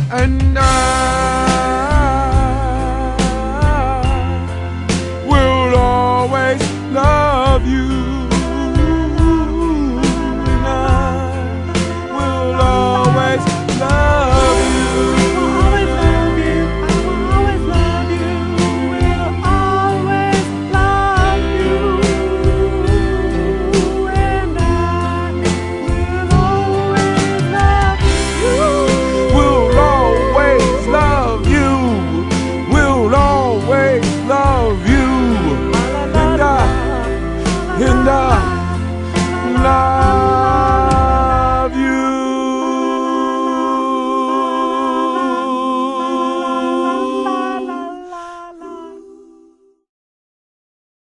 and I will always love you. And I will always love you. Always love you. I will always love you. Will always love you. And I will always love you. We'll always love you. We'll always love you. And I